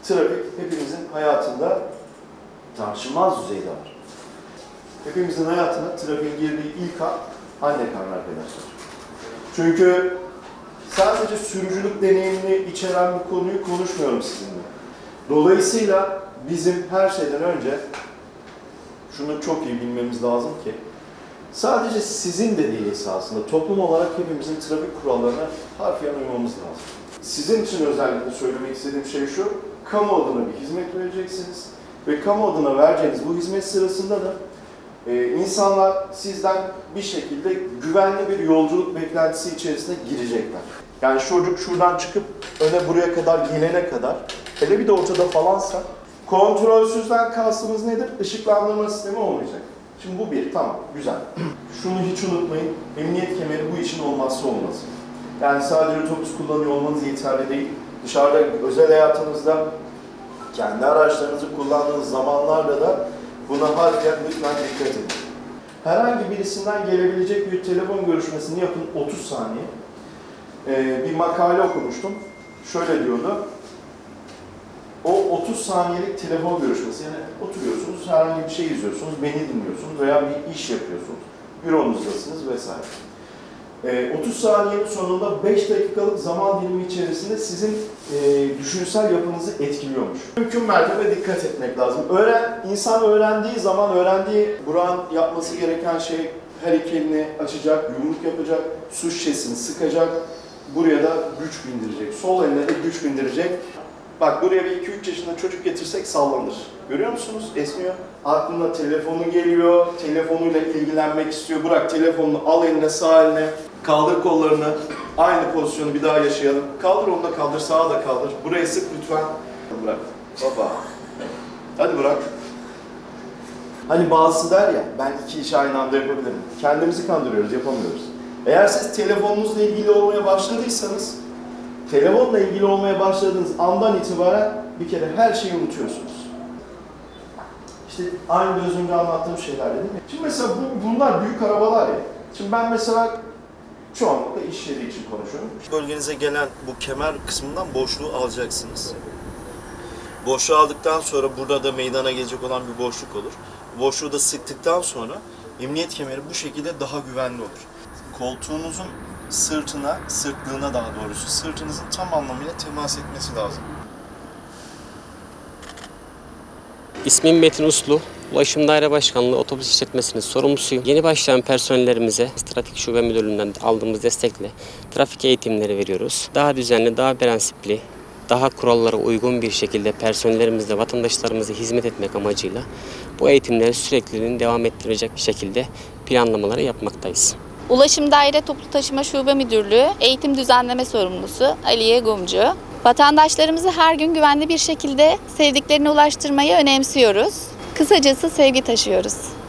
Trafik hepimizin hayatında tartışılmaz düzeyde var. Hepimizin hayatına trafiğin girdiği ilk an anne karnı arkadaşlar. Çünkü sadece sürücülük deneyimini içeren bir konuyu konuşmuyorum sizinle. Dolayısıyla bizim her şeyden önce şunu çok iyi bilmemiz lazım ki sadece sizin de değil esasında toplum olarak hepimizin trafik kurallarına harfiyen uymamız lazım. Sizin için özellikle söylemek istediğim şey şu, kamu adına bir hizmet vereceksiniz ve kamu adına vereceğiniz bu hizmet sırasında da insanlar sizden bir şekilde güvenli bir yolculuk beklentisi içerisine girecekler. Yani çocuk şuradan çıkıp öne buraya kadar gelene kadar, hele bir de ortada falansa, kontrolsüzden kastımız nedir? Işıklandırma sistemi olmayacak. Şimdi bu bir, tamam, güzel. Şunu hiç unutmayın, emniyet kemeri bu işin olmazsa olmazı. Yani sadece otobüs kullanıyor olmanız yeterli değil. Dışarıda, özel hayatınızda, kendi araçlarınızı kullandığınız zamanlarda da buna harfiyen lütfen dikkat edin. Herhangi birisinden gelebilecek bir telefon görüşmesini yapın 30 saniye. Bir makale okumuştum. Şöyle diyordu. O 30 saniyelik telefon görüşmesi, yani oturuyorsunuz, herhangi bir şey izliyorsunuz, beni dinliyorsunuz veya bir iş yapıyorsunuz. Büronuzdasınız vesaire. 30 saniyenin sonunda 5 dakikalık zaman dilimi içerisinde sizin düşünsel yapınızı etkiliyormuş. Mümkün mertebe dikkat etmek lazım. İnsan öğrendiği zaman, Burak'ın yapması gereken şey her iki elini açacak, yumruk yapacak, su şişesini sıkacak, buraya da güç bindirecek, sol eline de güç bindirecek. Bak buraya bir 2-3 yaşında çocuk getirsek sallanır. Görüyor musunuz? Esmiyor. Aklına telefonu geliyor, telefonuyla ilgilenmek istiyor. Bırak telefonunu, al eline, sağ eline, kaldır kollarını. Aynı pozisyonu bir daha yaşayalım. Kaldır onu da kaldır, sağa da kaldır. Burayı sık lütfen. Bırak. Baba. Hadi bırak. Hani bazısı der ya, ben 2 işi aynı anda yapabilirim. Kendimizi kandırıyoruz, yapamıyoruz. Eğer siz telefonunuzla ilgili olmaya başladıysanız, telefonla ilgili olmaya başladığınız andan itibaren bir kere her şeyi unutuyorsunuz. İşte aynı biraz önce anlattığım şeyler değil mi? Şimdi mesela bunlar büyük arabalar ya. Şimdi ben mesela çoğunlukla iş yeri için konuşuyorum. Bölgenize gelen bu kemer kısmından boşluğu alacaksınız. Boşluğu aldıktan sonra burada da meydana gelecek olan bir boşluk olur. Boşluğu da sıktıktan sonra emniyet kemeri bu şekilde daha güvenli olur. Koltuğunuzun sırtlığına daha doğrusu, sırtınızın tam anlamıyla temas etmesi lazım. İsmim Metin Uslu. Ulaşım Daire Başkanlığı Otobüs İşletmesi'nin sorumlusuyum. Yeni başlayan personellerimize Trafik Şube Müdürlüğü'nden aldığımız destekle trafik eğitimleri veriyoruz. Daha düzenli, daha prensipli, daha kurallara uygun bir şekilde personellerimizle, vatandaşlarımıza hizmet etmek amacıyla bu eğitimleri sürekliliğini devam ettirecek bir şekilde planlamaları yapmaktayız. Ulaşım Daire Toplu Taşıma Şube Müdürlüğü Eğitim Düzenleme Sorumlusu Aliye Gumcu. Vatandaşlarımızı her gün güvenli bir şekilde sevdiklerine ulaştırmayı önemsiyoruz. Kısacası sevgi taşıyoruz.